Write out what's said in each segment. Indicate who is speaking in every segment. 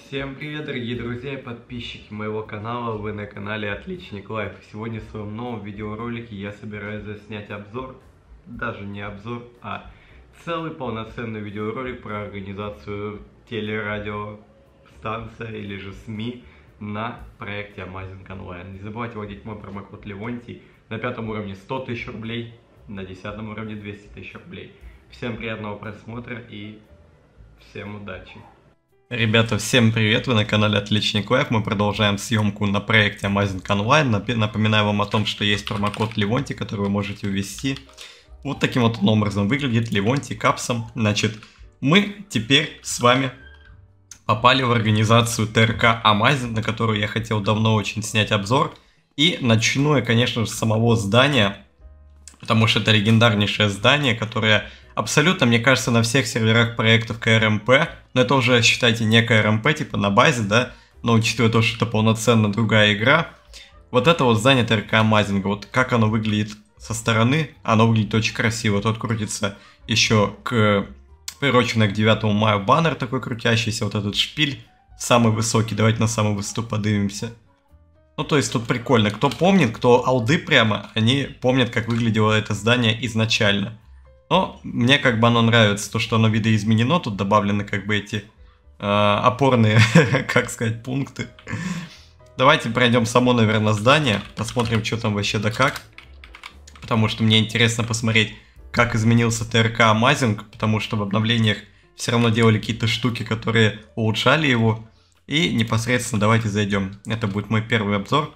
Speaker 1: Всем привет, дорогие друзья и подписчики моего канала, вы на канале Отличник Лайф. Сегодня в своем новом видеоролике я собираюсь заснять обзор, даже не обзор, а целый полноценный видеоролик про организацию телерадиостанция или же СМИ на проекте Amazing Online. Не забывайте вводить мой промокод Левонтий на 5-м уровне 100 тысяч рублей, на 10-м уровне 200 тысяч рублей. Всем приятного просмотра и всем удачи! Ребята, всем привет! Вы на канале Отличник Лайф. Мы продолжаем съемку на проекте Amazing Online. Напоминаю вам о том, что есть промокод Левонтий, который вы можете ввести. Вот таким вот образом выглядит Левонтий капсом. Значит, мы теперь с вами попали в организацию ТРК Amazing, на которую я хотел давно очень снять обзор. И начну я, конечно же, с самого здания, потому что это легендарнейшее здание, которое абсолютно, мне кажется, на всех серверах проектов КРМП, но это уже, считайте, не КРМП, типа на базе, да, но учитывая то, что это полноценно другая игра, вот это вот здание ТРК Amazing, вот как оно выглядит со стороны, оно выглядит очень красиво. Тут крутится еще приуроченный к 9 мая баннер такой крутящийся, вот этот шпиль самый высокий, давайте на самый высоту поднимемся. Ну, то есть тут прикольно, кто помнит, кто алды прямо, они помнят, как выглядело это здание изначально. Но мне как бы оно нравится, то, что оно видоизменено, тут добавлены как бы эти опорные, как сказать, пункты. Давайте пройдем само, наверное, здание, посмотрим, что там вообще да как. Потому что мне интересно посмотреть, как изменился ТРК Amazing, потому что в обновлениях все равно делали какие-то штуки, которые улучшали его. И непосредственно давайте зайдем. Это будет мой первый обзор.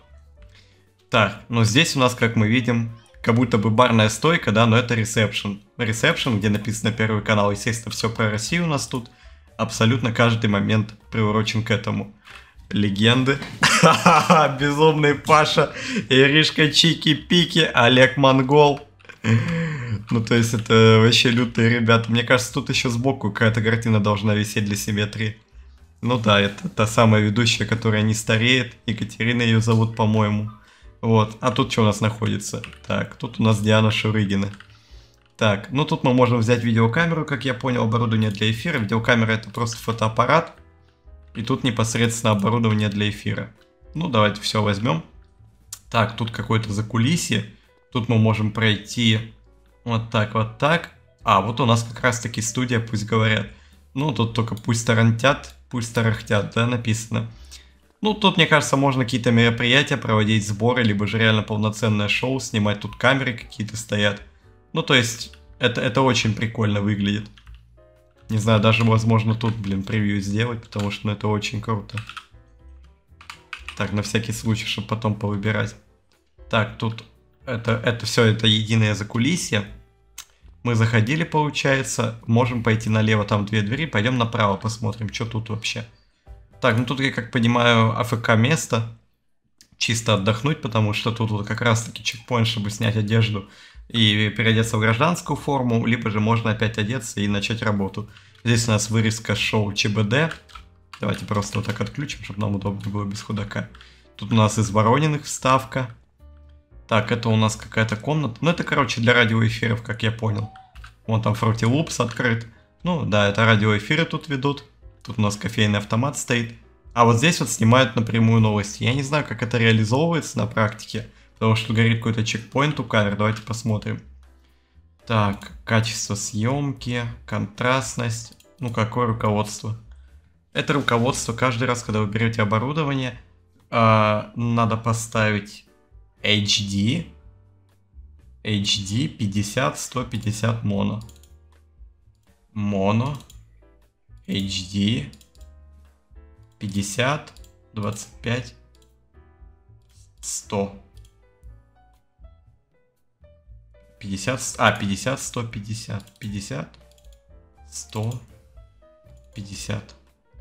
Speaker 1: Так, ну здесь у нас, как мы видим, как будто бы барная стойка, да, но это ресепшн. Ресепшн, где написано Первый канал. Естественно, все про Россию у нас тут. Абсолютно каждый момент приурочен к этому. Легенды. Безумный Паша, Иришка Чики-Пики, Олег Монгол. Ну, то есть, это вообще лютые ребята. Мне кажется, тут еще сбоку какая-то картина должна висеть для симметрии. Ну да, это та самая ведущая, которая не стареет. Екатерина ее зовут, по-моему. Вот, а тут что у нас находится? Так, тут у нас Диана Шурыгина. Так, ну тут мы можем взять видеокамеру, как я понял, оборудование для эфира. Видеокамера это просто фотоаппарат. И тут непосредственно оборудование для эфира. Ну, давайте все возьмем. Так, тут какое-то закулисье. Тут мы можем пройти вот так, вот так. А, вот у нас как раз таки студия, пусть говорят. Ну, тут только пусть тарантят, пусть тарахтят, да, написано. Ну, тут, мне кажется, можно какие-то мероприятия проводить, сборы, либо же реально полноценное шоу, снимать, тут камеры какие-то стоят. Ну, то есть, это очень прикольно выглядит. Не знаю, даже, возможно, тут, блин, превью сделать, потому что, ну, это очень круто. Так, на всякий случай, чтобы потом повыбирать. Так, тут, это все, это единое закулисье. Мы заходили, получается, можем пойти налево, там две двери, пойдем направо, посмотрим, что тут вообще. Так, ну тут, я как понимаю, АФК место. Чисто отдохнуть, потому что тут вот как раз таки чекпоинт, чтобы снять одежду и переодеться в гражданскую форму, либо же можно опять одеться и начать работу. Здесь у нас вырезка шоу ЧБД. Давайте просто вот так отключим, чтобы нам удобно было без худака. Тут у нас из Ворониных вставка. Так, это у нас какая-то комната. Ну это, короче, для радиоэфиров, как я понял. Вон там Fruity Loops открыт. Ну да, это радиоэфиры тут ведут. Тут у нас кофейный автомат стоит. А вот здесь вот снимают напрямую новости. Я не знаю, как это реализовывается на практике. Потому что горит какой-то чекпоинт у камер. Давайте посмотрим. Так, качество съемки, контрастность. Ну, какое руководство? Это руководство каждый раз, когда вы берете оборудование, надо поставить HD. HD 50, 150 моно. Моно. HD 50, 25, 100. 50, 50, 150, 50, 100, 50.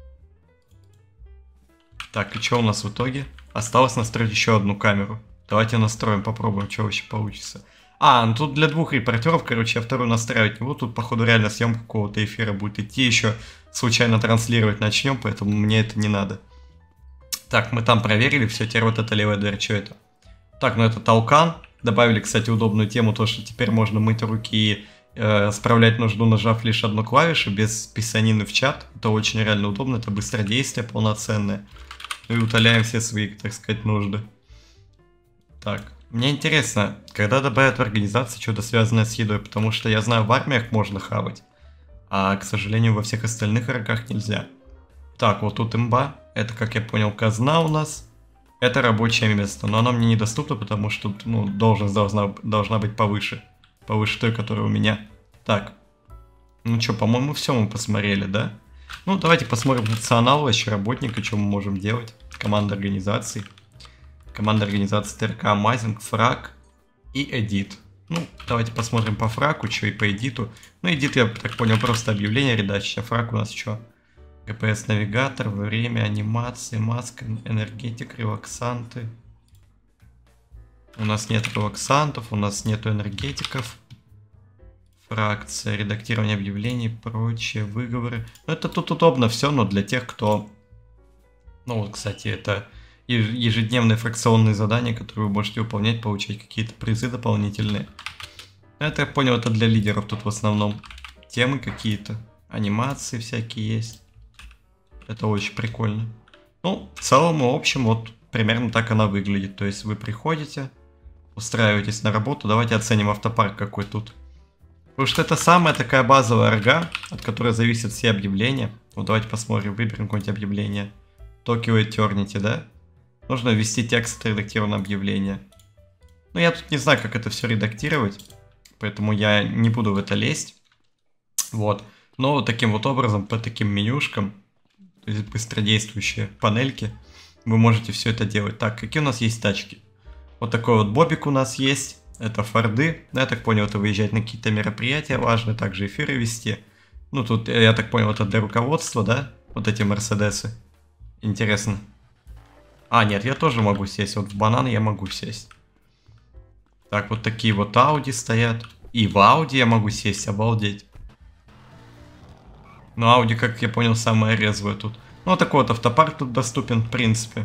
Speaker 1: Так, и что у нас в итоге? Осталось настроить еще одну камеру. Давайте настроим, попробуем, что вообще получится. А, ну тут для двух репортеров, короче, я вторую настраивать не буду. Тут, походу, реально съемка какого-то эфира будет идти. Еще случайно транслировать начнем, поэтому мне это не надо. Так, мы там проверили, все, теперь вот эта левая дверь, что это? Так, ну это толкан. Добавили, кстати, удобную тему, то, что теперь можно мыть руки
Speaker 2: справлять нужду, нажав лишь одну клавишу, без писанины в чат. Это очень реально удобно, это быстродействие полноценное. Ну и утоляем все свои, так сказать, нужды. Так, мне интересно, когда добавят в организации что-то связанное с едой, потому что я знаю, в армиях можно хавать, а, к сожалению, во всех остальных игроках нельзя. Так, вот тут имба, это, как я понял, казна у нас. Это рабочее место, но оно мне недоступно, потому что тут, ну, должность должна быть повыше. Повыше той, которая у меня. Так, ну что, по-моему, все мы посмотрели, да? Ну, давайте посмотрим функционал вообще работника, что мы можем делать. Команда организации. Команда организации ТРК Амазинг, фраг и эдит. Ну, давайте посмотрим по фраку, что и по эдиту. Ну, эдит, я так понял, просто объявление редачить, а фраг у нас что? ГПС-навигатор, время, анимации, маска, энергетик, релаксанты. У нас нет релаксантов, у нас нету энергетиков. Фракция, редактирование объявлений, прочие выговоры. Ну, это тут удобно все, но для тех, кто... Ну, вот, кстати, это ежедневные фракционные задания, которые вы можете выполнять, получать какие-то призы дополнительные. Это, я понял, это для лидеров тут в основном. Темы какие-то, анимации всякие есть. Это очень прикольно. Ну, в целом и общем, вот примерно так она выглядит. То есть вы приходите, устраиваетесь на работу. Давайте оценим автопарк какой тут. Потому что это самая такая базовая арга, от которой зависят все объявления. Вот давайте посмотрим, выберем какое-нибудь объявление. Tokyo Eternity, да? Нужно ввести текст отредактированного объявления. Ну, я тут не знаю, как это все редактировать, поэтому я не буду в это лезть. Вот. Но вот таким вот образом, по таким менюшкам, то есть быстродействующие панельки, вы можете все это делать. Так, какие у нас есть тачки? Вот такой вот бобик у нас есть. Это форды. Я так понял, это выезжать на какие-то мероприятия важные, также эфиры вести. Ну, тут, я так понял, это для руководства, да? Вот эти мерседесы. Интересно. А, нет, я тоже могу сесть. Вот в банан я могу сесть. Так, вот такие вот Ауди стоят. И в Ауди я могу сесть, обалдеть. Ну, Ауди, как я понял, самая резвая тут. Ну, вот такой вот автопарк тут доступен, в принципе.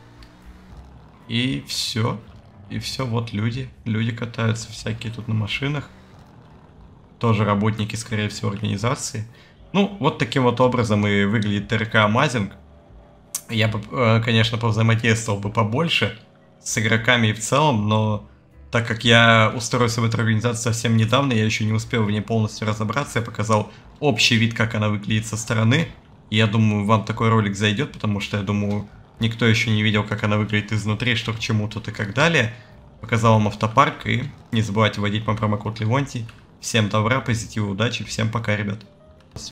Speaker 2: И все. И все, вот люди. Люди катаются всякие тут на машинах. Тоже работники, скорее всего, организации. Ну, вот таким вот образом и выглядит ТРК Амазинг. Я бы, конечно, повзаимодействовал бы побольше с игроками и в целом, но так как я устроился в эту организацию совсем недавно, я еще не успел в ней полностью разобраться, я показал общий вид, как она выглядит со стороны. И я думаю, вам такой ролик зайдет, потому что, я думаю, никто еще не видел, как она выглядит изнутри, что к чему тут и как далее. Показал вам автопарк, и не забывайте вводить мой промокод Левонтий. Всем добра, позитива, удачи, всем пока, ребят.